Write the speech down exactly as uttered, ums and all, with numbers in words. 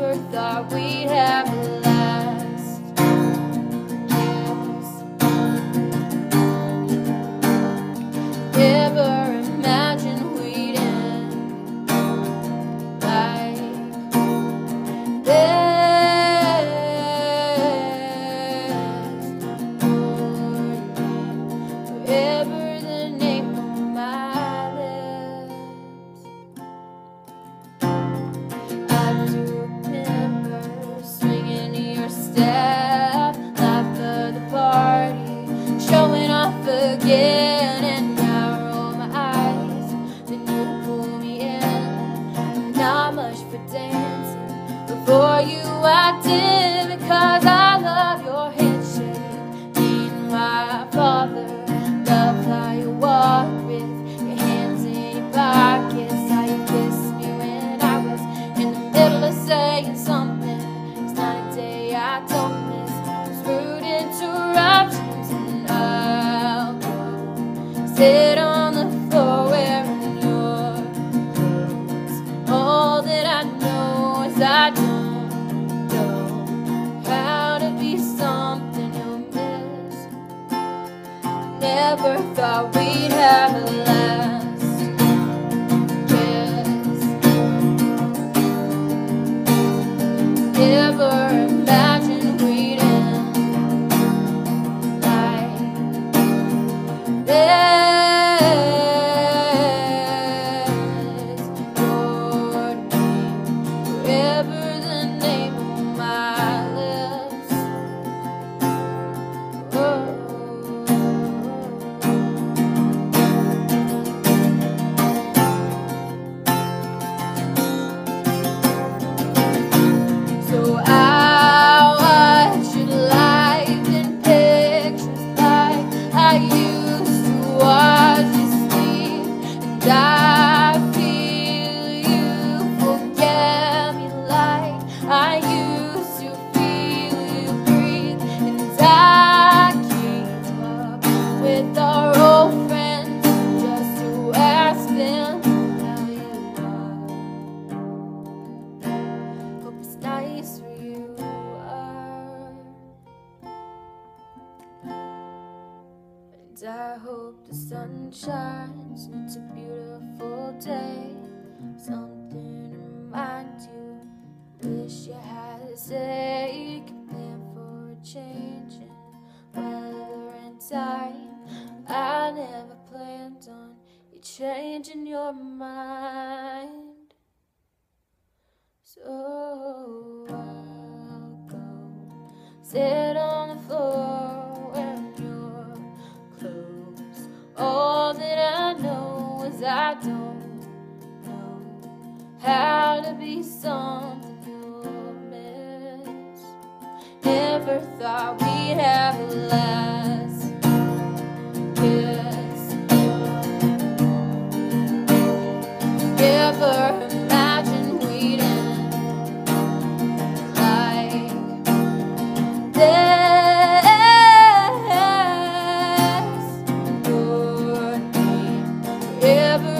never thought we'd have it last. Yes. Ever imagine we'd end like this? Forever the name on my lips. I do remember swinging your step, life of the party, showing off again, and now I roll my eyes, then you pull me in. Not much for dancing, but for you I did, because I love your handshake. Being my father, love how you walk with your hands in your pockets, how you kissed me when I was in the middle of saying something. It's not a day I don't miss those rude interruptions, and I'll go sit on the floor wearing your clothes. All that I know is I don't know how to be something you'll miss. Never thought we'd have it last. Yes. Never imagined we'd end like this. Your name, forever the name on my lips. Oh. So I watch your life in pictures like I used to watch you sleep, and I feel you forget me like I used to feel you breathe, and I keep up with our old friends just to ask them how you are. Hope it's nice where you are, and I hope the sun shines and it's a beautiful day. Something to remind you, wish you had to say you can plan for a change in weather and time. I never planned on you changing your mind. So I'll go sit on the floor wearing your clothes. All that I know is I don't know how to be something you'll miss. Never thought we'd have it last. Yes. Never imagined we'd end like this. Your name, forever